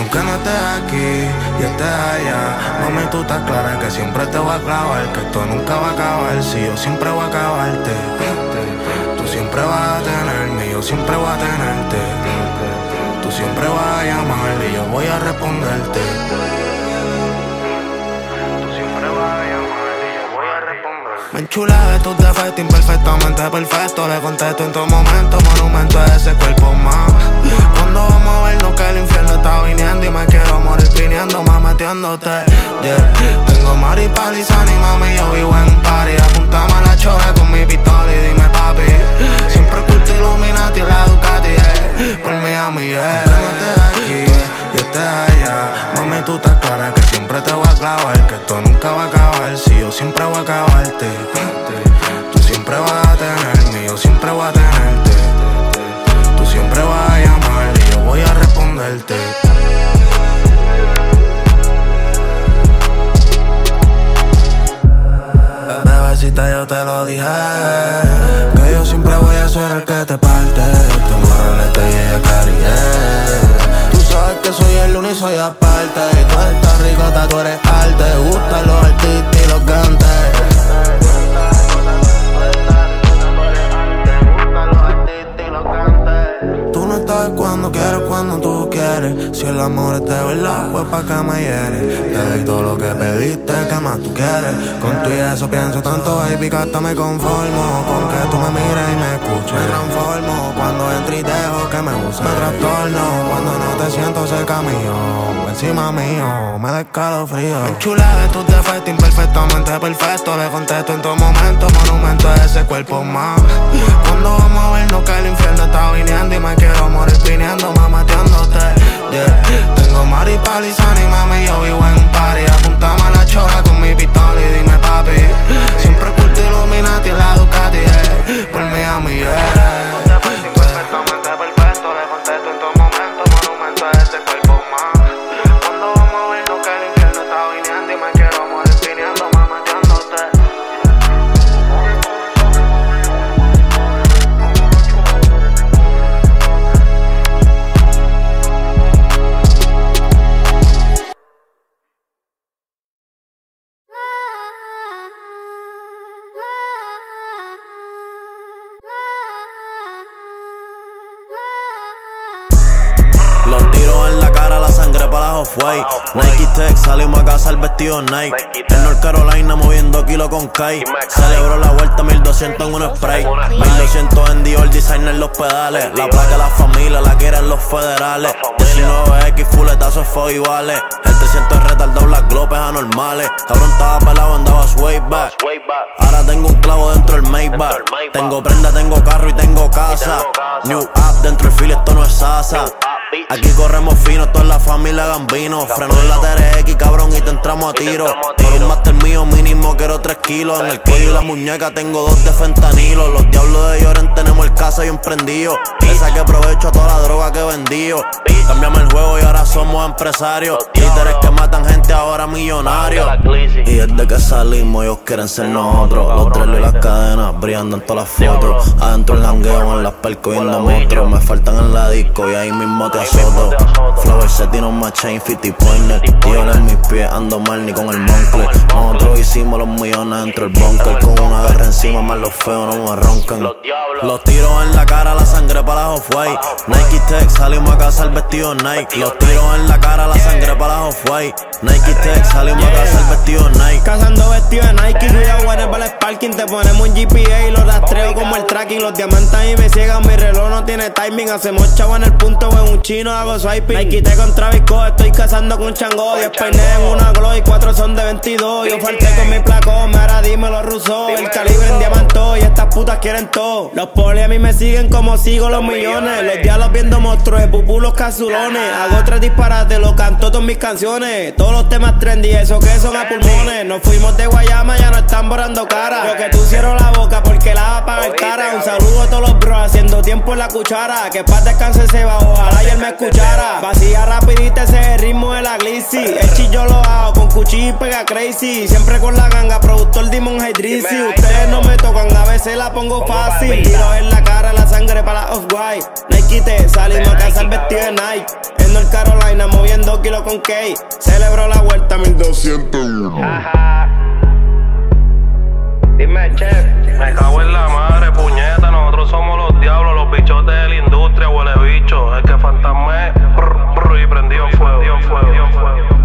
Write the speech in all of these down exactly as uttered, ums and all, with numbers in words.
aunque no estés aquí y estés allá, mami, tú estás clara que siempre te voy a clavar, que esto nunca va a acabar, si yo siempre voy a acabarte. Tú siempre vas a tenerme, yo siempre voy a tenerte. Tú siempre vas a llamar y yo voy a responderte. Tú siempre vas a llamar y yo voy a responderte. Me enchulé de tus defectos, imperfectamente perfecto. Le contesto en todo momento, monumento a ese cuerpo más. Cuando vamos a vernos que el infierno está viniendo y me quiero morir viniendo, más metiéndote, yeah. Tengo mari palizani, mami, yo vivo en un party. Apuntame a la chora con mi pistola y dime papi. Siempre culto Illuminati, la Ducati, yeah. Por mí a mí, yeah. Que no estés aquí y estés allá, mami, tú estás clara que siempre te voy a clavar, que esto nunca va a acabar, si yo siempre voy a acabarte. Tú siempre vas a tenerme, yo siempre voy a tenerte. Tú siempre vas a llamar y yo voy a responderte. Bebecita, yo te lo dije, que yo siempre voy a ser el que te parte. Tengo rolete y ella Cartier. Tú sabes que soy el uno y soy aparte. Y tú estás ricota, tú eres arte. Te gustan los artistas y los gantes. Cuando quieres, cuando tú quieres. Si el amor es de verdad, pues pa' que me hieres. Te doy todo lo que pediste, que más tú quieres. Con tu y eso pienso tanto, baby, que hasta me conformo. Con que tú me mires y me escuches, me transformo. Cuando entro y dejo que me use, me trastorno. Cuando no te siento cerca mío, encima mío, me da escalofrío. Me enchulé de tus defectos, imperfectamente perfecto. Le contesto en todo momento, monumento a ese cuerpo más. Cuando vamos a vernos que el infierno está viniendo y me quiero morir viniendo, más mateándote, yeah. Tengo mari palizani, mami, yo vivo en un party. Apuntame a la chora con mi pistola y dime papi. Siempre culto Illuminati, la Ducati, yeah. Por mí a mí, yeah. Perfectamente perfecto, le contesto en todo momento, monumento a ese cuerpo más. Cuando vamos a vernos que el infierno está viniendo y me quiero morir viniendo, más mateándote. Los tiros en la cara, la sangre para la Off-White. Nike Tech, salimos a casa el vestido Nike. En North Carolina moviendo kilo con Kai. Celebró la vuelta mil doscientos en un spray. mil doscientos en Dior, designer los pedales. La placa de la familia la quieren los federales. diecinueve X, fuletazos fuego iguales. El trescientos retardado, las glopes anormales. Cabrón estaba pelado, andaba sway back. Ahora tengo un clavo dentro del Maybach. Tengo prenda, tengo carro y tengo casa. New app dentro del fil, esto no es Sasa. Aquí corremos finos, toda la familia Gambino. Freno en la T R X, cabrón, y te entramos a tiro. Por un máster mío mínimo quiero tres kilos. En el cuello y la muñeca tengo dos de fentanilo. Los diablos de Lloren tenemos el casa bien prendido. Le saqué provecho a toda la droga que vendío. Cambiamos el juego y ahora somos empresarios. Títeres que matan gente ahora millonarios. Y desde que salimos ellos quieren ser nosotros. Los tres y las cadenas brillando en todas las fotos. Adentro el jangueo, en las percos viendo monstruos. Me faltan en la disco y ahí mismo te azoto. Flow el set y no macha infinity pointer. Tío en mis pies ando mal ni con el moncle. Nosotros hicimos los millones dentro del bunker. Con una guerra encima más los feos no me roncan. Los tiros en la cara, la sangre para la Off-White. Nike Tech, salimos a casa el vestido Nike. Los tiros en la cara, la sangre para la Off-White. Nike Tech, salimos a casa el vestido Nike. Cazando vestido de Nike, cuidado en el ballet parking. Te ponemos un G P A y los rastreo como el tracking. Los diamantes ahí me ciegan, mi reloj no tiene timing. Hacemos chavo en el punto, en un chino hago swiping. Nike Tech con Travis Scott, estoy cazando con Chango. diez peines en una glow y cuatro son de veintidós. Yo falté con mi placón, ahora dímelo ruso. El calibre en diamantó y estas putas quieren todo. Los poli a mí me siguen como sigo los millones. Los diablos viendo monstruos de pupú los cazulones. Hago tres disparates, lo canto todas mis canciones. Todos los temas trendy, eso que son a pulmones. Nos fuimos de Guayama, ya no están borrando cara. Lo que tú cierro la boca porque la va a pagar cara. Un saludo a todos los bros, haciendo tiempo en la cuchara. Que paz descanse se va, ojalá y él me escuchara. Vacía rapidita ese es el ritmo de la glissy. El chillo lo hago con cuchillo y pega crazy. Siempre con la ganga, productor Demon Hydrisi. Ustedes no me tocan, a veces la pongo fácil. Tiro en la cara, la sangre para la Off-White. Nike te salimos a cazar vestido de Nike. En North Carolina moviendo kilos con K. Celebró la vuelta mil doscientos uno. Dime, chef. Me cago en la madre, puñeta. Nosotros somos los diablos, los bichotes de la industria, huele bicho. Es que fantasma es brr, brr, y prendió fuego, fuego, fuego.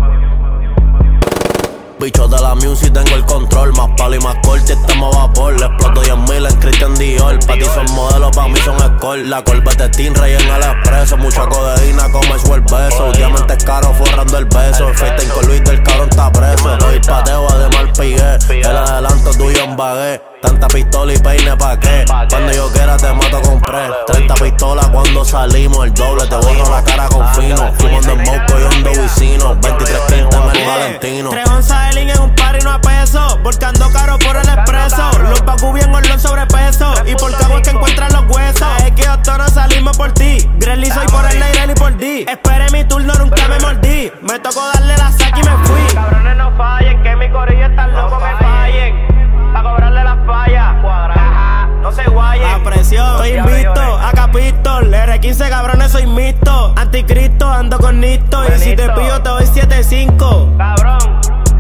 Bicho de la music, tengo el control. Más palo y más corte, estamos a vapor. Le exploto diez mil en Christian Dior. Pa' ti son modelos, pa' mí son escort. La Corvette Stingray en el expreso. Mucha codeína, como es el beso. Diamantes caros forrando el beso. FaceTime con Luis del cabrón está preso. Hoy pateo, además pigué. El adelanto tuyo en bagué. Tanta pistola y peine pa' qué. Cuando yo quiera te mato con pre. Treinta pistolas cuando salimos. El doble te borro la cara con fino. Fumando en Mosco y hondo vicino. veintitrés quintas en el Valentino. Tres onzas de link en un party no a peso. Volcando caro por el expreso. Los Baku bien olor sobrepeso. Y por cabo es que encuentran los huesos. Es que doctora salimos por ti. Grelly soy por el Leirel y por ti. Esperé mi turno, nunca me mordí. Me tocó darle la saca y me fui. Cabrones no fallen, que mi corillo está loco que fallen. Pa' cobrarle las fallas, cuadra, no se guayen. A presión, estoy invicto, a capistol. R quince cabrones soy mixto. Anticristo, ando con Nisto. Y si te pillo te doy siete cinco. Cabrón.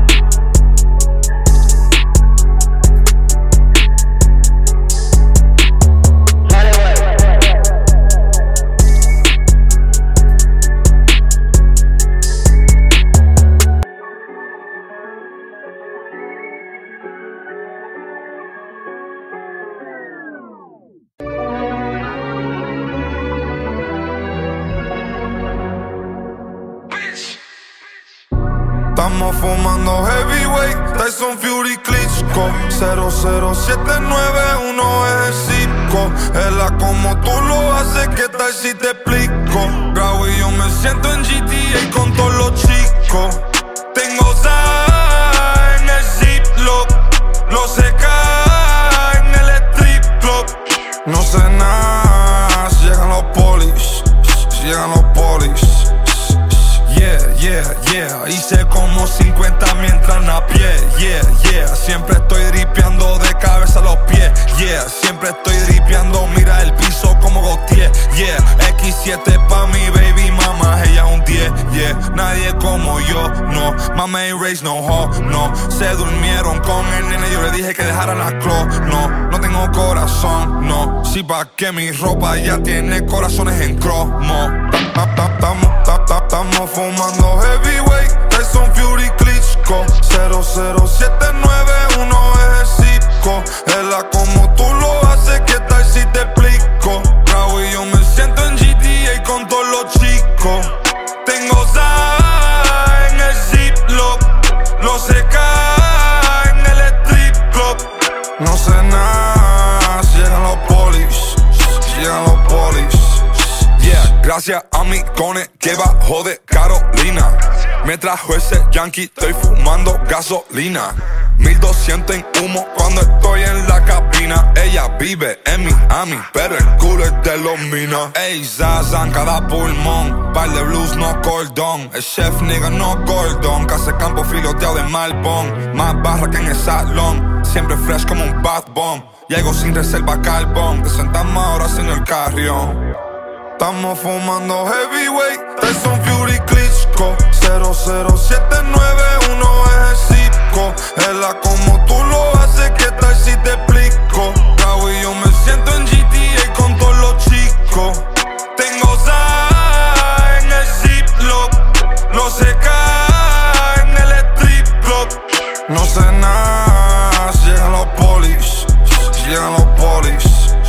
Estamos fumando heavyweight, Tyson Fury Klitschko. Cero cero siete nueve uno es el circo. Ella como tú lo haces, ¿qué tal si te explico? Grau y yo me siento en G T A con todos los chicos. Tengo za en el ziplock, lo seca en el strip club. No sé nada, si llegan los polis, si llegan los polis. Yeah, yeah, yeah, hice como cincuenta mientras a pie. Yeah, yeah, siempre estoy dripeando de cabeza a los pies. Yeah, siempre estoy dripeando, mira el piso como Gautier. Yeah, equis siete pa' mi baby mama, ella un diez. Yeah, nadie como yo, no. Mama ain't raised no hoe, no. Se durmieron con el nene, yo le dije que dejaran la clo. No, no tengo corazón, no. Si pa' que mi ropa ya tiene corazones en cromo. Estamos fumando heavyweight, Tyson Fury Klitschko. Cero cero siete nueve uno es el circo. Ella como tú lo haces, ¿qué tal si te explico? Grau y yo me siento en G T A con todos los chicos. Tengo za en el ziplock, lo seca en el strip club. No sé nada, si llegan los polis, si llegan los polis. Yeah, gracias a mi cone que bajó de Carolina. Me trajo ese yankee, estoy fumando gasolina. mil doscientos en humo cuando estoy en la cabina. Ella vive en Miami, pero el culo es de los minas. Ey, Zazan, cada pulmón. Par de blues, no cordón. El chef nigga, no Gordon. Casa campo filoteado de Malbón. Más barra que en el salón. Siempre fresh como un bath bomb. Llego sin reserva carbón. De Santa Maura, señor Carrión. Estamos fumando heavyweight, Tyson Fury Klitschko. Cero cero siete nueve uno es el circo. Ella como tú lo haces, ¿qué tal si te explico? Grau y yo me siento en G T A con todos los chicos. Tengo za en el ziplock, lo seca en el strip club. No sé nada, si llegan los polis, si llegan los polis.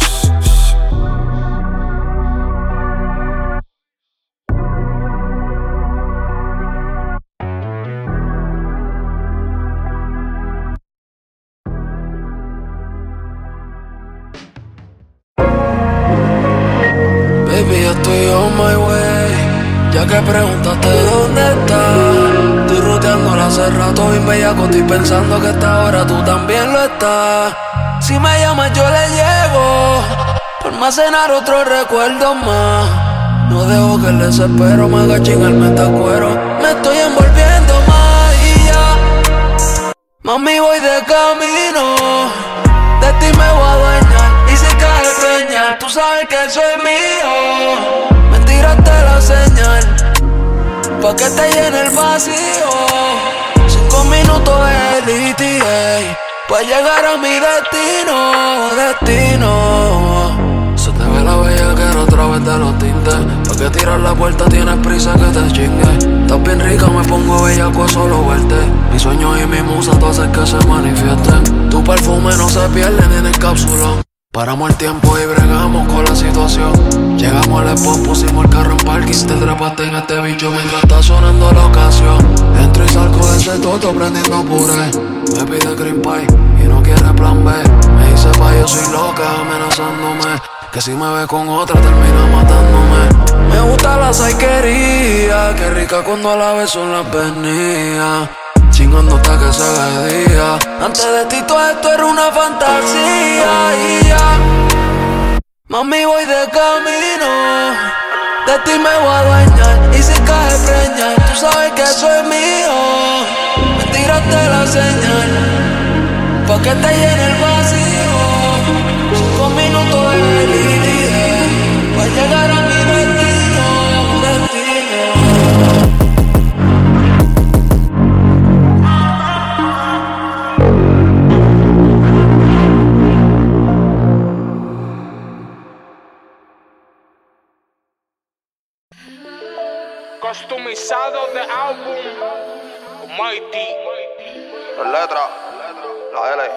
Baby, yo estoy on my way. Ya que preguntaste dónde estás, estoy ruteándola hace rato bien bellaco. Estoy pensando que esta hora tú también lo estás. Si me llamas yo le llego, pero almacenar otros recuerdos más. No dejo que el desespero me haga chingar el metacuero. Me estoy envolviendo más y ya. Mami, voy de camino. De ti me voy a adueñar. Y si cae preñar, tú sabes que eso es mío. Me tiraste la señal pa' que te llene el vacío. Cinco minutos de E T A pa' llegar a mi destino, destino. Se te ve la bellaquera a través de los tintes. Pa' que tirar la puerta tienes prisa que te chingue. Estás bien rica, me pongo bellaco a solo verte. Mis sueños y mi musa tú haces que se manifiesten. Tu perfume no se pierde ni en el cápsulón. Paramos el tiempo y bregamos con la situación. Llegamos al spot, pusimos el carro en parking. Te trepaste en este bicho mientras está sonando la ocasión. Entro y salgo de ese toto prendiendo puré. Me pide cream pie y no quiere plan B. Me dice pa' yo soy loca amenazándome, que si me ve con otra termina matándome. Me gusta la saiquería, qué rica cuando a la beso en las venías. Chingando hasta que se haga de día. Antes de ti todo esto era una fantasía y ya. Mami, voy de camino. De ti me voy a adueñar. Y si cae preñar, tú sabes que eso es mío. Me tiraste la señal pa' que te llene el vacío. Cinco minutos de día pa' llegar a mi destino, destino. Customizado de álbum Mighty. Las letras, la L.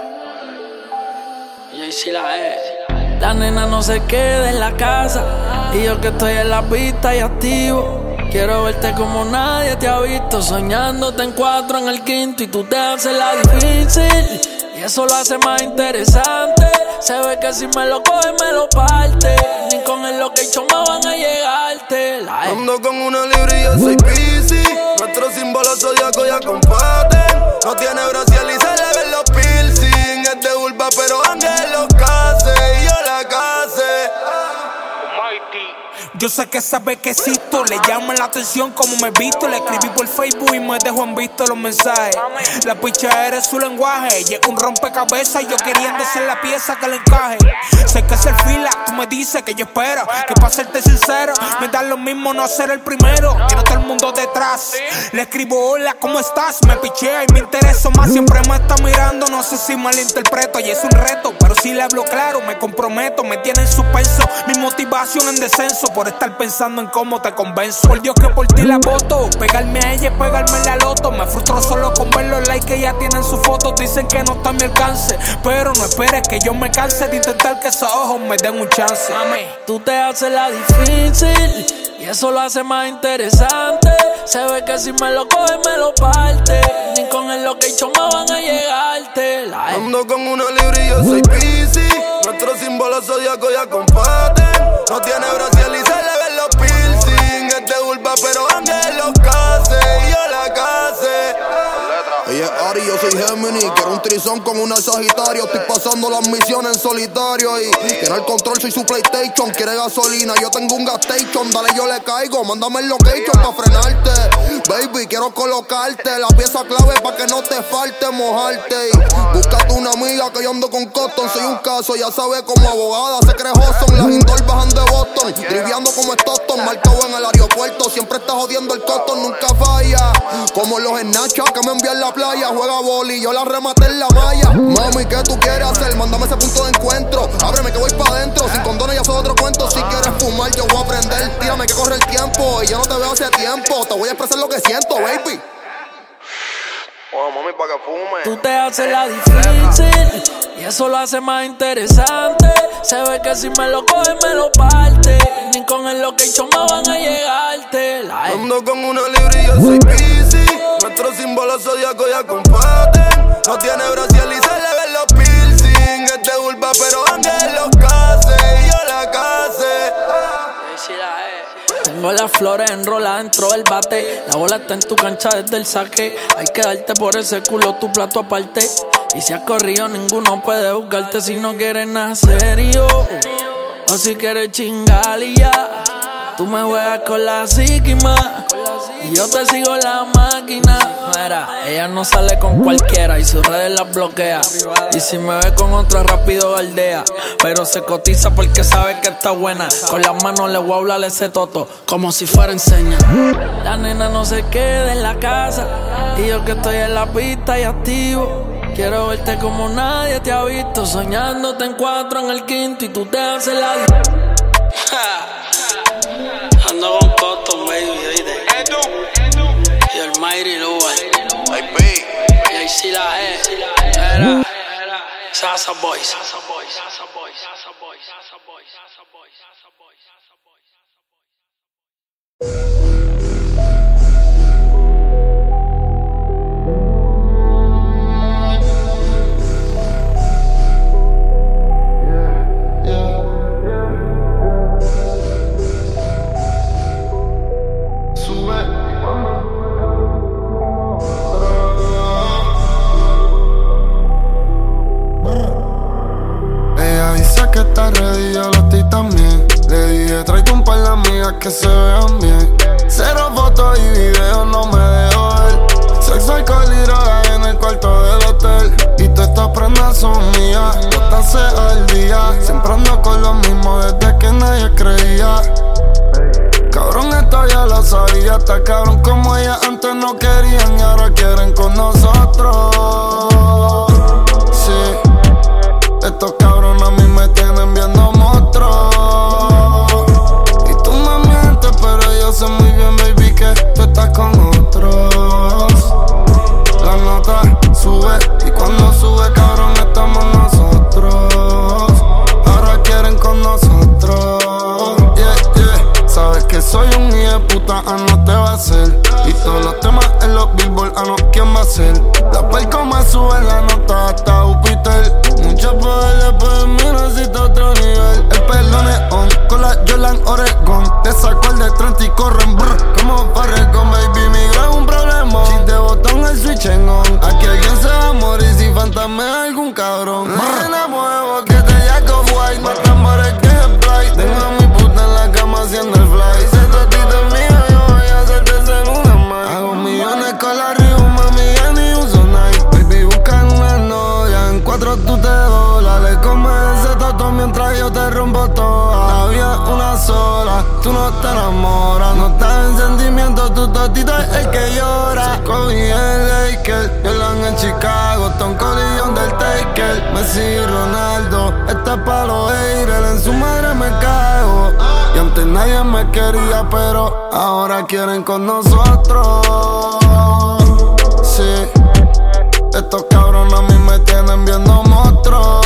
Y ahí sí la es. La nena no se queda en la casa y yo que estoy en la pista y activo. Quiero verte como nadie te ha visto, soñándote en cuatro en el quinto y tú te haces la difícil. Y eso lo hace más interesante. Se ve que si me lo coge me lo parte. Ni con el location me van a llegarte. La ando con una libre y yo soy Piscis. Nuestro símbolo zodiaco ya comparten. No tiene bracial y se le ven los piercing. Es de urba pero Ángel los case y yo la case. Yo sé que sabe que existo, le llama la atención como me visto. Le escribí por Facebook y me dejó en visto los mensajes. La picha es su lenguaje, y es un rompecabezas. Yo queriendo ser la pieza que le encaje. Sé que es el fila, tú me dices que yo espero. Que para serte sincero, me da lo mismo no ser el primero. Quiero todo el mundo detrás. Le escribo hola, ¿cómo estás? Me pichea y me intereso más. Siempre me está mirando, no sé si malinterpreto. Y es un reto, pero si le hablo claro, me comprometo. Me tiene en suspenso, mi motivación en descenso. Por estar pensando en cómo te convenzo. Por Dios que por ti la voto. Pegarme a ella y pegarme en la loto. Me frustro solo con ver los likes que ya tienen sus fotos. Dicen que no está a mi alcance, pero no esperes que yo me canse de intentar que esos ojos me den un chance. Mami, tú te haces la difícil y eso lo hace más interesante. Se ve que si me lo coge me lo parte. Ni con el location me van a llegarte. La ando con una libre y yo soy Piscis. Nuestro símbolo zodiaco ya comparten. No tiene bracial y se le ven los piercing. Es de urba pero Ángel los case y yo la case. Ella es Ari, yo soy Gemini. Quiero un trizón con una Sagitario. Estoy pasando las misiones en solitario y tiene el control, soy su PlayStation. Quiere gasolina, yo tengo un gas station. Dale, yo le caigo, mándame el location pa' frenarte. Baby, quiero colocarte la pieza clave pa' que no te falte mojarte. Y búscate una amiga que yo ando con Cotton. Soy un caso, ya sabes, como abogada se cree Hudson. Las indoor bajan de Boston, driviando como Stockton. Marcado en el aeropuerto, siempre está jodiendo el Cotton. Nunca falla, como los Snapchat que me envían la playa. Juega boli, yo la rematé en la malla. Mami, ¿qué tú quieres hacer? Mándame ese punto de encuentro. Ábreme que voy pa' adentro. Sin condones ya soy otro cuento. Si quieres fumar, yo voy a aprender. Tírame que corre el tiempo. Y yo no te veo hace tiempo. Te voy a expresar lo que siento, baby. Oh, mami, pa' que fume. Tú te haces la difícil y eso lo hace más interesante. Se ve que si me lo coge me lo parte. Ni con el location me van a llegarte. La ando con una libre y yo soy Piscis. Nuestro símbolo zodiaco ya comparten. No tiene bracial y se le ven los piercing. Es de urba pero Ángel los case y yo la case. Tengo las flores enroladas dentro del bate. La bola está en tu cancha desde el saque. Hay que darte por ese culo tu plato aparte. Y si has corrido ninguno puede buscarte si no quieres nada serio. O Dime si quieres chingar y ya. Tú me juegas con la psiquima y yo te sigo la máquina. Mira, ella no sale con cualquiera y sus redes las bloquea. Y si me ve con otro rápido galdea. Pero se cotiza porque sabe que está buena. Con las manos le voy a hablar ese toto como si fuera enseña. La nena no se queda en la casa y yo que estoy en la pista y activo. Quiero verte como nadie te ha visto. Soñándote en cuatro en el quinto y tú te haces la... Ando con Cotton, baby, oíste. Y el Mighty Lugar. Y ahí sí la es. Era Sasa Boys. Sasa Boys. Sasa Boys. Sasa Boys. Sasa Boys. Sasa Boys. Sasa Boys. Sasa Boys. Que se vean bien. Cero fotos y videos, no me dejo ver. Sexo, alcohol y droga en el cuarto del hotel. Y todas estas prendas son mías, todas al día. Siempre ando con lo mismo desde que nadie creía. Cabrón, esto ya lo sabía. Está cabrón como ella antes no querían y ahora quieren con nosotros. Sí, estos cabrones a mí me tienen viendo monstruos. Yo sé muy bien, baby, que tú estás con otros. La nota sube y cuando sube, cabrón, estamos nosotros. Ahora quieren con nosotros. Yeah, yeah. Sabes que soy un hijo de puta, ah, no te va a hacer. Y todos los temas en los billboard, ah, no, ¿quién va a ser? La perco me sube la nota hasta Júpiter. Mucho poder después de mí, necesito otro nivel. El pelo es on, con la Jordan Oregon. Te saco el de treinta y corren brr, como Farrecon, baby, mi gran un problema. Si te botan el switch en on, aquí alguien se va a morir si fantasmea algún cabrón. Nena, muevo que te jaco white, más tambores que el flight. Tengo a mi puta en la cama haciendo el fly. Ese totito es mío, yo voy a hacerte ser una más. Hago millones con la Rio, mami, ya ni uso Nike. Baby, buscan una novia, en cuatro tú te dólares. Come ese toto mientras yo te rompo toda. La vida es una sola, tú no te enamoras. No estás en sentimiento, tu totito es el que llora. Kobe y el Laker, Jordan en Chicago, Tom Collillon del Taker. Messi y Ronaldo, esta es pa' los haters. En su madre me cago. Y antes nadie me quería, pero ahora quieren con nosotros. Sí, estos cabrones a mí me tienen viendo monstruos.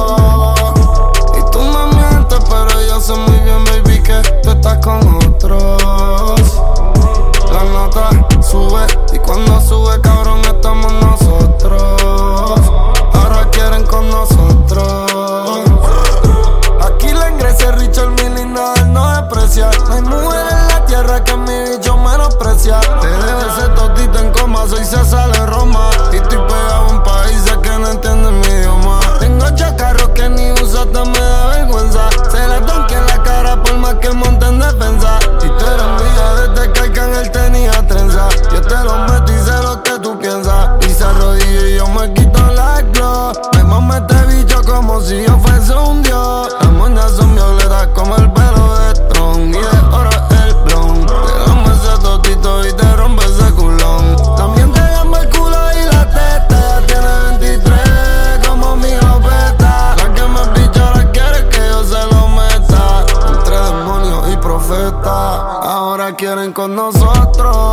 Y tú me mientes, pero yo sé muy bien, baby, que tú estás con otros. La nota sube y cuando sube, cabrón, estamos nosotros. Ahora quieren con nosotros. Aquí la ingresa Richard Mille y nada no desprecia. No hay mujer en la tierra que mi bicho menosprecia. Te dejo ese totito en coma, soy César de Roma. Y estoy pegado en países que no entienden mi idioma. Tengo chacarros que ni uso, hasta me da vergüenza. Se la donque en la cara por más que monte en defensa. Y tú eres mía desde que el cángel tenía trenza. Yo te lo meto y sé lo que tú piensas. Y se arrodilla y yo me quito la glow. Me mame este bicho como si yo fuese un dios. Las moñas son violetas como el pelo de Tron. Y de oro el blon. Pégame ese totito y te rompe ese culón. También te llama el culo y la teta. Ya tiene veintitrés como mi jopeta. La que me picha ahora quiere que yo se lo meta. Entre demonios y profetas, ahora quieren con nosotros.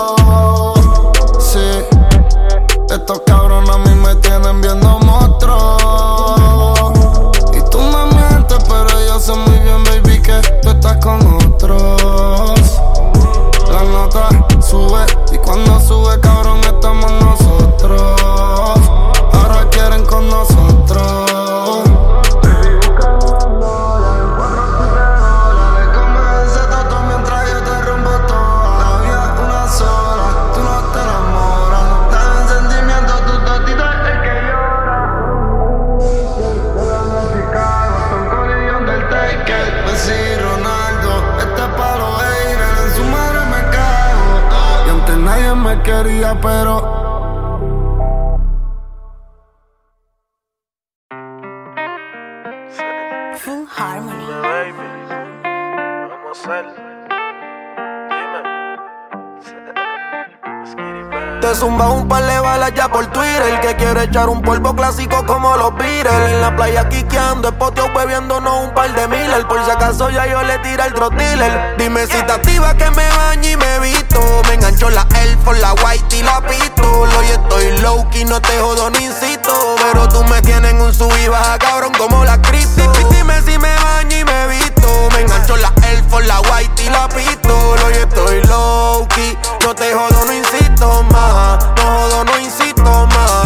Sí, estos cabrones a mí me tienen viendo monstruos. Y tú me mientes, pero yo sé muy bien, baby, que tú estás con otros. La nota sube y cuando sube, cabrón, estamos nosotros. Ahora quieren con nosotros. So quería, pero Full Harmony. Baby, vamos a hacer. te zumba un par de balas ya por Twitter. El que quiere echar un polvo clásico como los Beatles. En la playa quiqueando, espoteo bebiéndonos un par de Miller. Por si acaso ya yo le tira el drug dealer. Dime si te activa que me baño y me visto. Me engancho la Air Force, la White y la Pistol. Hoy estoy low key, no te jodo ni insisto. Pero tú me tienes en un sub y baja cabrón como la Crypto. Dime si me baño y me visto. Me engancho la Air Force, la White y la Pistol. Hoy estoy low key, no te jodo, no insisto más. No jodo, no insisto más,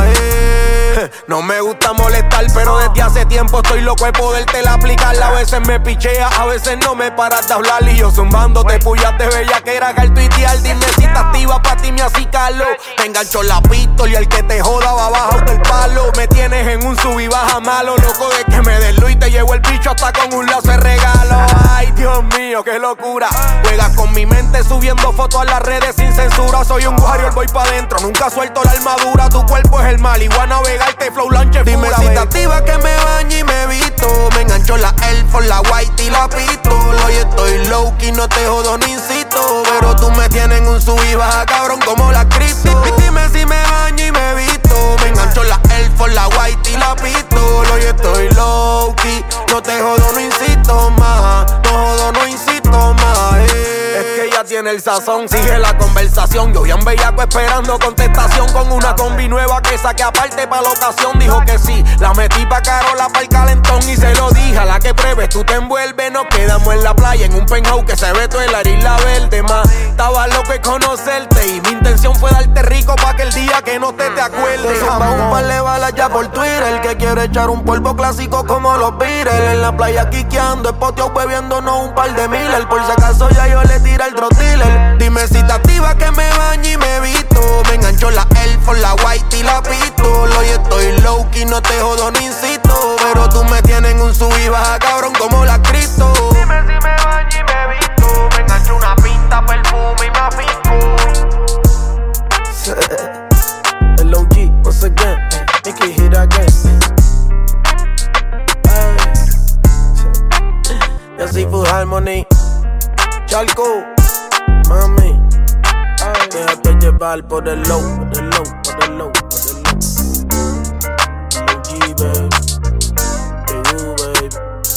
eh. No me gusta molestar, pero desde hace tiempo estoy loco de podértela aplicar. A veces me pichea, a veces no me paras de hablar. Y yo zumbándote pullas de bella que era gal tuitear. Dime si te activa pa' ti me acicalo. Me engancho la pistola y el que te joda va abajo del palo. Me tienes en un sub y baja malo. Loco de que me desluí y te llevo el bicho hasta con un lazo de regalo. Ay, Dios mío, qué locura. Juegas con mi mente subiendo fotos a las redes sin censura. Soy un warrior, voy pa' dentro, nunca suelto la armadura. Tu cuerpo es el mal, igual navegarte, flow launcher. Dime si te activa que me baño y me visto. Me engancho la Air Force, la White y la Pistol. Hoy estoy low key, no te jodo ni insisto. Pero tú me tienes en un sub y baja cabrón como la Crypto. Dime si me baño y me visto. Me engancho la Air Force, la White y la Pistol. Hoy estoy low key, no te jodo, no insisto más. No jodo, no insisto más, eh. Es que ella tiene el sazón, sigue la conversación. Yo bien bellaco esperando contestación con una combi nueva que saqué aparte pa' la ocasión. Dijo que sí, la metí pa' Carola pa' el calentón y se lo dije. A la que pruebes tú te envuelves, nos quedamos en la playa en un penthouse que se ve todo el la isla verde. Más, estaba loco de conocerte y mi intención fue darte rico pa' que el día que no te te acuerdes. Zumba un par de balas ya por Twitter. El que quiere echar un polvo clásico como los Beatles. En la playa quiqueando, espoteo bebiéndonos un par de Miller. Por si acaso ya yo le tira el drug dealer. Dime si te activa que me baño y me visto. Me engancho la Air Force, la White y la Pistol. Hoy estoy low key, no te jodo ni insisto. Pero tú me tienes en un sub y baja cabrón como la Crypto. Dime si me baño y me visto. Me engancho una pinta, perfume y me afinco. El O G, once again, make it hit again. Ya soy Full Harmony. Chalco, mami, déjate llevar por el low, por el low, por el low, por el low. O G, baby, you, baby.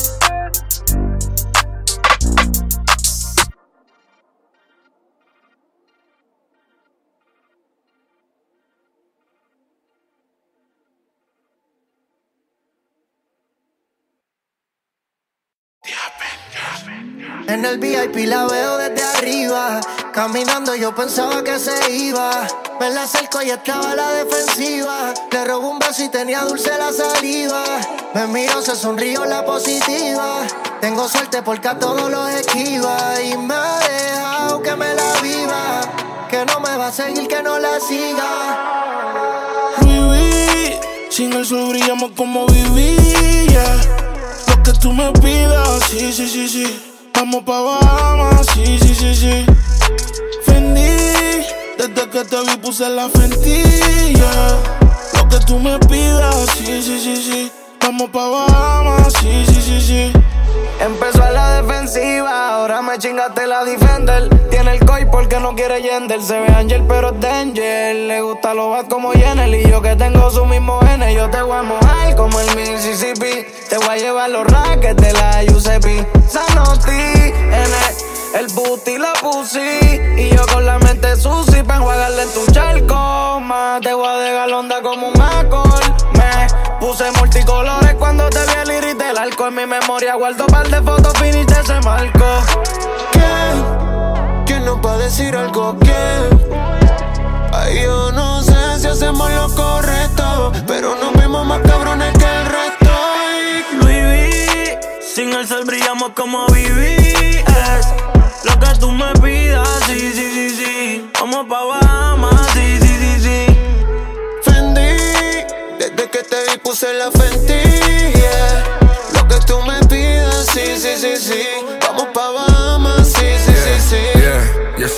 En el V I P la veo desde arriba. Caminando yo pensaba que se iba. Me la acerco y estaba a la defensiva. Le robo un beso y tenía dulce la saliva. Me miró, se sonrió la positiva. Tengo suerte porque a todos los esquiva. Y me ha dejado que me la viva. Que no me va a seguir, que no la siga. Viví, sin el sol brillamos como vivía. Lo que tú me pidas, sí, sí, sí, sí. Vamos pa' Bahamas, sí, sí, sí, sí. Fendi, desde que te vi puse la fentilla. Lo que tú me pidas, sí, sí, sí, sí. Vamos pa' Bahamas, sí, sí, sí, sí. Empezó a la defensiva, ahora me chingaste la defender. Tiene el coi porque no quiere Yender. Se ve Angel pero es danger. Le gusta lo bad como Jenner. Y yo que tengo su mismo N. Yo te voy a mojar como el Mississippi. Te voy a llevar los rackets de la U C P. Sanotti, en el, el booty la pussy. Y yo con la mente sucia pa' enjuagarle en tu charco. Más te voy a dejar onda como un alcohol. Me puse multicolores cuando te vi el iris del arco. En mi memoria guardo par de fotos finish de ese marco. ¿Quién? ¿Quién nos va a decir algo? ¿Quién? Ay, yo no sé si hacemos lo correcto, pero nos vemos más cabrones que el resto. Louis V, sin el sol brillamos como viví. Es lo que tú me pidas, sí, sí, sí, sí. Vamos pa' Bahamas, sí, sí, sí, sí. Fendi, desde que te vi puse la fentilla. Lo que tú me pidas, sí, sí, sí, sí. Vamos pa' Bahamas, sí, sí, yeah, sí, sí. Yeah, yes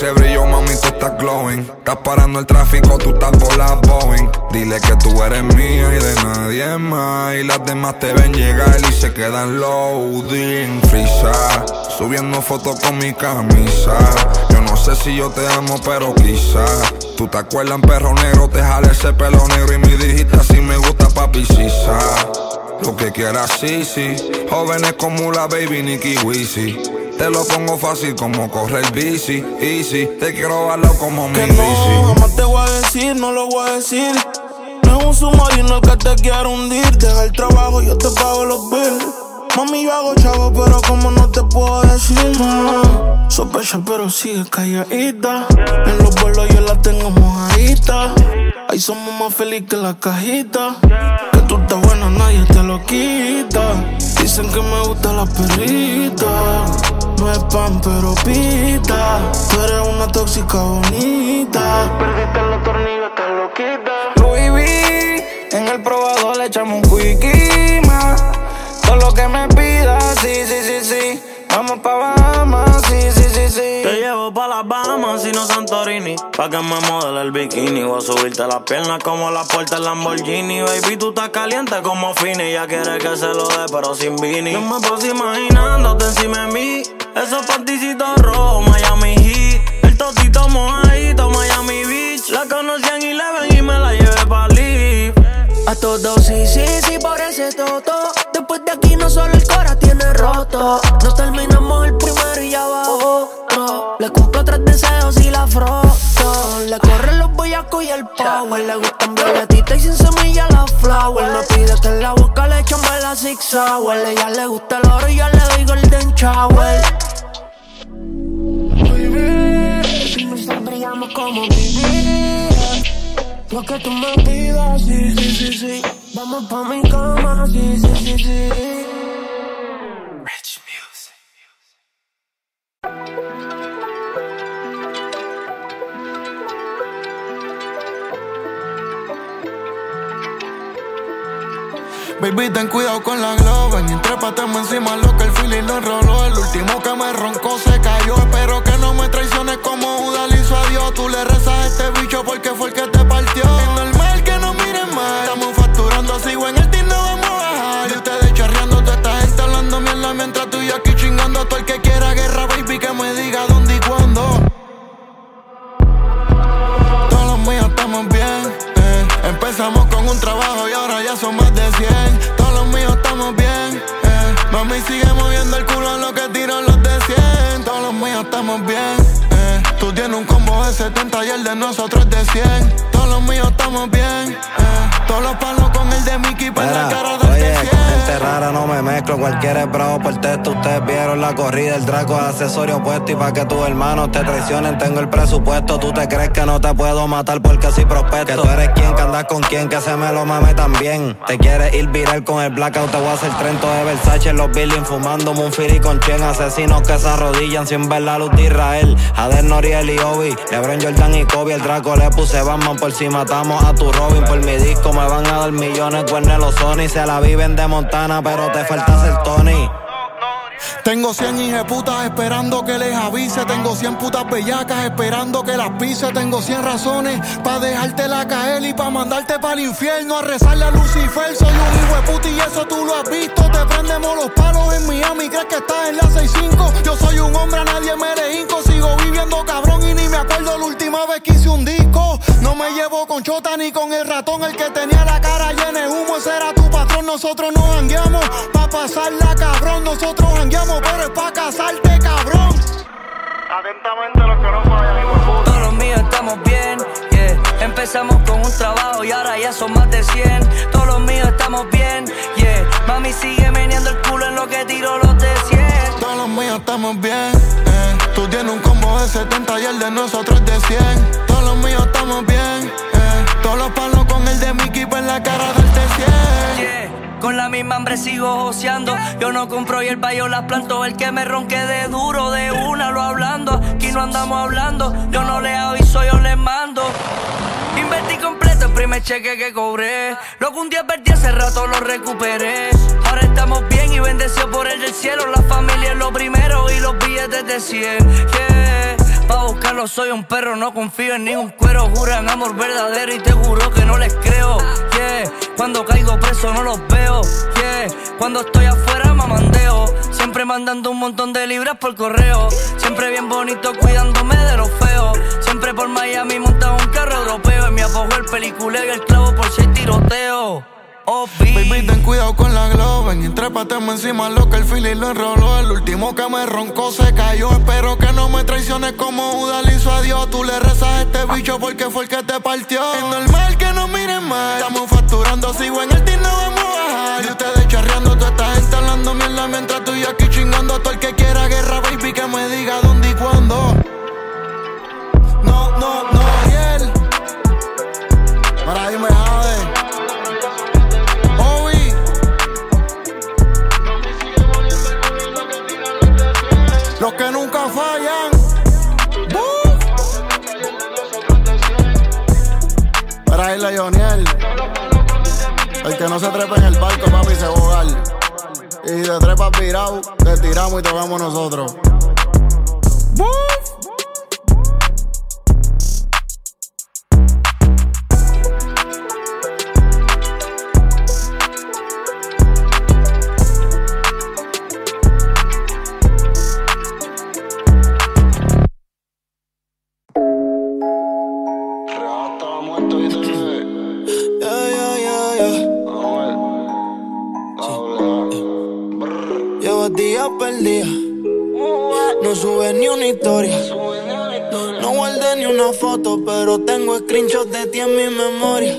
ese brillo, mami, tú estás glowing. Estás parando el tráfico, tú estás por la Boeing. Dile que tú eres mía y de nadie más. Y las demás te ven llegar y se quedan loading. Frisa, subiendo fotos con mi camisa. Yo no sé si yo te amo, pero quizá. Tú te acuerdas, perro negro, te jale ese pelo negro. Y me dijiste así me gusta, papi, sisa. Lo que quieras, sí, sí. Jóvenes como la baby Nicki Wizzy. Te lo pongo fácil como correr bici. Easy, te quiero darlo como mi bici. Que no, jamás te voy a decir, no lo voy a decir. No es un submarino el que te quiero hundir. Deja el trabajo, yo te pago los bills. Mami, yo hago chavo, pero como no te puedo decir, no. Sospecha, pero sigue calladita. En los vuelos yo la tengo mojadita. Ahí somos más felices que la cajita. Que tú estás buena, nadie te lo quita. Dicen que me gusta la perrita. No es pan, pero pita. Tú eres una tóxica bonita. Perdiste los tornillos, te lo quita. Louis V, en el probador le echamos un quickie más. Todo lo que me pidas, sí, sí, sí, sí. Vamos pa' Bahamas, sí, sí, sí, sí. Te llevo pa' las Bahamas y no Santorini. Pa' que me modele el bikini. Voy a subirte las piernas como la puerta del Lamborghini. Baby, tú estás caliente como Fini. Ya quieres que se lo dé, pero sin Vini. Yo me paso imaginándote encima de mí. Esos panticitos rojos, Miami Heat. El totito mojadito, Miami Beach. La conocí en Eleven y me la llevé pa' Live. A todos sí, sí, sí, por ese toto. Después de aquí no solo el cora tiene roto. No terminamos el primero y ya va otro. Le cumplo tres deseos y la froto. Le corren los boyacos y el power. Le gustan violetitas y sin semilla la flower. Me pide que en la boca le echen la six sour. Ella le gusta el oro y yo le doy golden shower. Baby, nosotros brillamos como vivir. Lo que tú me pidas, sí, sí, sí, sí. Vamos pa' mi cama, sí, sí, sí, sí. Rich Music. Baby, ten cuidado con la Globen. Y trépateme encima lo que el feeling nos roló. El último que me roncó se cayó. Espero que no me traiciones como Judas le hizo a Dios. Tú le rezas a este bicho porque fue el que te partió. Es normal que no miren mal. Estamos facturando, sigo en el team, no vamos a bajar. Y ustedes charreando, toda esta gente hablando mierda. Mientras tú y yo aquí chingando. Todo el que quiera guerra, baby, que me diga dónde y cuándo. Todos los míos estamos bien, eh. Empezamos con un trabajo y ahora ya son más de cien. Todos los míos estamos bien, eh. Mami sigue moviendo el culo en lo que tiro los de cien. Todos los míos estamos bien, eh. Tú tienes un combo de setenta y el de nosotros es de cien. Todos los míos estamos bien, eh. Todos los palos con el de Mickey para la cara del oye, de cien. Con gente rara no me mezclo, cualquiera es bravo por texto. Ustedes vieron la corrida, el Draco es accesorio puesto. Y pa' que tus hermanos te traicionen tengo el presupuesto. Tú te crees que no te puedo matar porque así prospecto. Que tú eres quien, que andas con quien, que se me lo mame también. Te quieres ir viral con el blackout, te voy a hacer trento de Versace en los buildings, fumando Munfiri con Chen. Asesinos que se arrodillan sin ver la luz de Israel. Ader, Noriel y Obi, LeBron, Jordan y Kobe. El Draco le puse Batman por si matamos a tu Robin. Por mi disco me van a dar millones, cuernes los Sony. Se la viven de Montana, pero te falta ser Tony. Tengo cien hijeputas esperando que les avise. Tengo cien putas bellacas esperando que las pise. Tengo cien razones pa' dejártela caer y pa' mandarte pa'l infierno a rezarle a Lucifer. Soy un hijo de puta y eso tú lo has visto. Te prendemos los palos en Miami, crees que estás en la seis cinco. Yo soy un hombre, a nadie me le hinco. Sigo viviendo cabrón y ni me acuerdo la última vez que hice un disco. No me llevo con Chota ni con el ratón, el que tenía la cara llena de humo. Ese era tu patrón, nosotros nos jangueamos pa' pasarla cabrón. Nosotros jangueamos pero es pa' casarte, cabrón. Atentamente los que no fallan, hijo de puta. Todos los míos estamos bien, yeah. Empezamos con un trabajo y ahora ya son más de cien. Todos los míos estamos bien, yeah. Mami sigue meneando el culo en lo que tiro los de cien. Todos los míos estamos bien, eh. Tú tienes un combo de setenta y el de nosotros es de cien. Todos los míos estamos bien, eh. Todos los palos con el de Mickey en la cara del de cien. Yeah. Con la misma hambre sigo joseando. Yo no compro hierba, yo las planto. El que me ronque de duro, de una lo hablando. Aquí no andamos hablando, yo no le aviso, yo le mando. Invertí completo el primer cheque que cobré. Lo que un día perdí hace rato lo recuperé. Ahora estamos bien y bendecidos por el del cielo. La familia es lo primero y los billetes de cien, yeah. Pa' buscar solo soy un perro, no confío en ningún cuero. Juran amor verdadero y te juro que no les creo. Yeah, cuando caigo preso no los veo. Yeah, cuando estoy afuera mamandeo. Siempre mandando un montón de libras por correo. Siempre bien bonito cuidándome de los feos. Siempre por Miami montado un carro europeo. Y me apojo el peliculeo y el clavo por seis tiroteos. Oh, baby, ten cuidado con la Globen. Y trépateme encima lo que el Philly lo enroló. El último que me roncó se cayó. Espero que no me traiciones como Judas le hizo a Dios. Tú le rezas a este bicho porque fue el que te partió. Es normal que no miren mal. Estamos facturando, sigo en el team, no vamos a bajar. Y ustedes charreando, toda esta gente hablando mierda. Mientras tú y yo aquí chingando. Todo el que quiera guerra, baby, que me diga dónde y cuándo. No, no, no, Ariel. Para ahí me jode. Los que nunca fallan. ¡Buf! Para irle a Joniel. El que no se trepa en el barco, papi, se va a ahogar. Y te trepas virado, te tiramos y tocamos nosotros. ¡Buf! Perdida. No sube ni una historia. No guardé ni una foto, pero tengo screenshots de ti en mi memoria.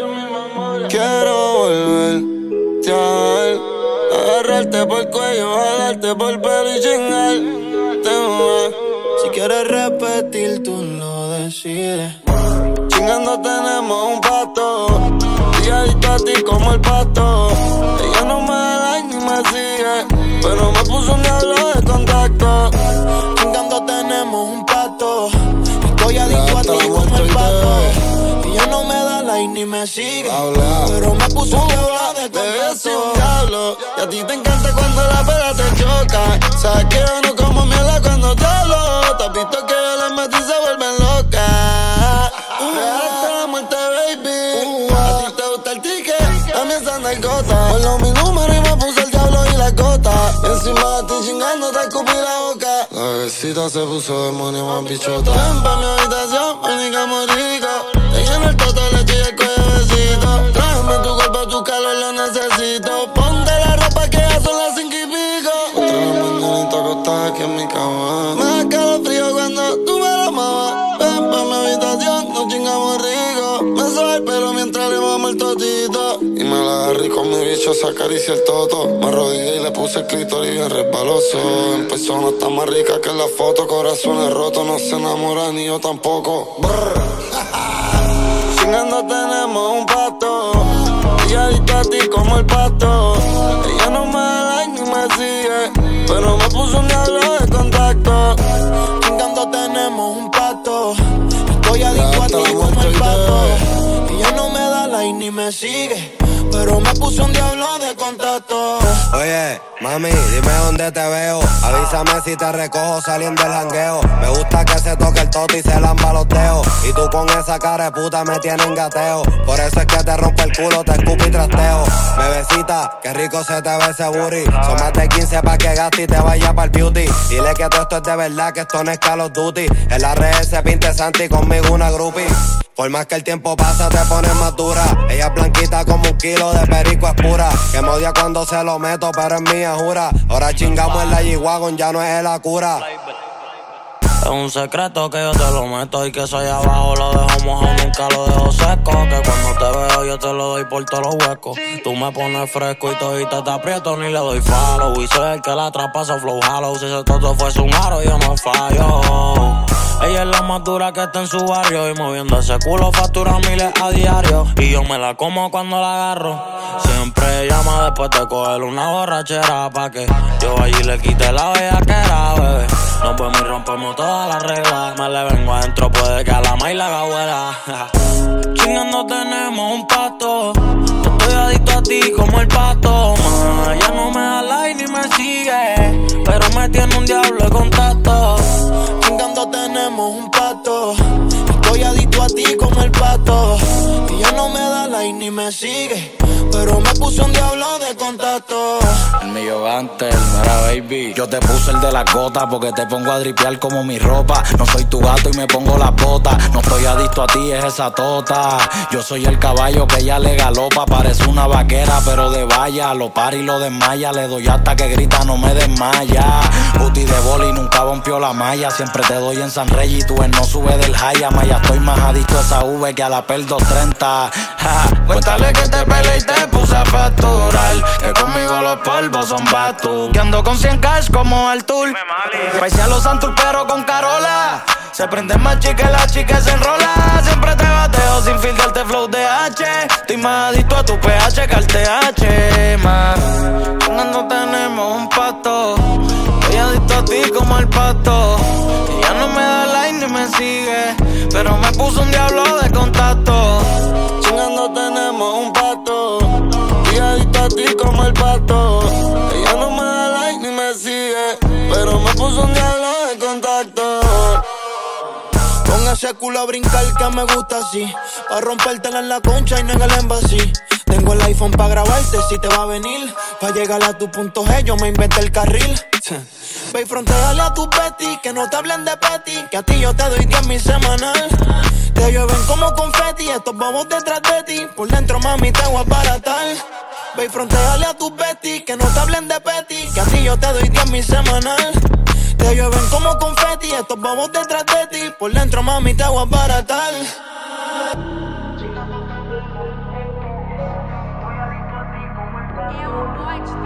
Quiero volverte a ver, agarrarte por el cuello, jalarte por el pelo y chingarte más. Si quieres repetir, tú lo decides. Chingando tenemos un pato, y adicto a ti como el pato. Ella no me da like ni me sigue, pero me puso un diablo de contacto. Chingando tenemos un pato. Estoy adicto a ti como el pato. Ella no me da like ni me sigue, habla, pero me puso un diablo de contacto. Un diablo, y a ti te encanta cuando la pera te choca. Sabes que yo no como mierda cuando te hablo. Te has visto que yo les metí y se vuelven locas. Hasta la muerte, baby. A ti te gusta el ticket, a mí esa narcota. Ponlo mi número y me puse el diablo y la gota. Y encima de ti chingando te escupí la boca. La bebecita se puso demonio más bichota. Ven pa' mi habitación, manica muy rico. Te lleno el toto, le estoy el cuello besito. Tráeme tu cuerpo, tu calor lo necesito. Ponte la ropa que ya son las cinco y pico. Otra vez mañanita acostada aquí en mi cama. Me da calofrío cuando tú me lo amabas. Ven pa' mi habitación, nos chingamos rico. Me soba el pelo mientras le vamos el totito. Y me la agarré con mi bicho, se acaricia el toto. Me arrodillé y le puse el clítoris bien resbaloso. En persona está más rica que en la foto. Corazones rotos, no se enamora ni yo tampoco. Chingando tenemos un pato, y adicto a ti como el pato. Ella no me da like ni me sigue, pero me puso un diablo de contacto. Chingando tenemos un pato. Estoy adicto a ti como el pato. Ella no me da like ni me sigue, pero me puso un diablo de contacto. Oye, mami, dime dónde te veo. Avísame si te recojo saliendo del jangueo. Me gusta que se toque el toto y se lamba los dedos. Y tú con esa cara de puta me tienes en gateo. Por eso es que te rompe el culo, te escupo y trasteo. Bebecita, qué rico se te ve ese booty. Son más de quince pa' que gaste y te vaya pa'l beauty. Dile que todo esto es de verdad, que esto no es Call of Duty. En la red se pinte Santi, conmigo una groupie. Por más que el tiempo pasa te pones más dura. Ella es blanquita como un kilo de perico es pura. Que me odia cuando se lo meto, pero es mía, jura. Ahora chingamos en la G-Wagon, ya no es la cura. Es un secreto que yo te lo meto y que soy abajo lo dejo mojado, nunca lo dejo seco. Que cuando te veo yo te lo doy por todos los huecos. Tú me pones fresco y todita te aprieto, ni le doy follow. Y soy el que la traspasa flow hollow. Si ese toto fuese un aro yo no fallo. Ella es la más dura que está en su barrio y moviendo ese culo factura miles a diario. Y yo me la como cuando la agarro. Siempre llama después de coger una borrachera pa' que yo allí le quite la bellaquera, bebé. Nos vemos y rompemos todas las reglas. Me le vengo adentro, puede que a la maíz la haga abuela. Chingando tenemos un pato. Estoy adicto a ti como el pato. Ma, ya no me da like ni me sigue, pero me tiene un diablo de contacto. Chingando Chingando tenemos un pacto. Estoy adicto a ti como el pato. Y ella no me da like ni me sigue, pero me puso un diablo de contacto. El mío antes, mira baby. Yo te puse el de las gotas porque te pongo a dripear como mi ropa. No soy tu gato y me pongo las botas. No estoy adicto a ti, es esa tota. Yo soy el caballo que ella le galopa. Parece una vaquera pero de valla. Lo para y lo desmaya. Le doy hasta que grita, no me desmaya. Booty de boli, nunca rompió la malla. Siempre te doy en San Rey y tú en no sube del high. Maya, estoy más adicto a esa V que a la Pel doscientos treinta. Ja, cuéntale que te peleé y te puse a facturar. Que conmigo los polvos son batus. Que ando con cien cash como Artur. Paise a los Santur pero con Carola. Se prenden más chicas, las chicas se enrolan. Siempre te bateo sin filtrarte flow de H. Estoy más adicto a tu pH que al T H, man. Cuando tenemos un pacto. Estoy adicto a ti como el pato. Ella no me da like ni me sigue, pero me puso un diablo de contacto. Chingando tenemos un pacto. Estoy adicto a ti como el pato. Ella no me da like ni me sigue, pero me puso un diablo de contacto. Pon ese culo a brincar que me gusta así. Pa' rompértela en la concha y no en el embassy. Tengo el iPhone pa' grabarte si te va a venir. Pa' llegar a tu punto G yo me inventé el carril. Ve y fronteale a tu Betty, que no te hablen de Petty, que a ti yo te doy diez mil semanal. Te llueven como confeti, estos bobos detrás de ti. Por dentro mami te voy a baratar. Ve y fronteale a tu Betty, que no te hablen de Petty, que a ti yo te doy diez mil semanal. Te llueven como confeti, estos bobos detrás de ti. Por dentro mami te voy a baratar. Eu,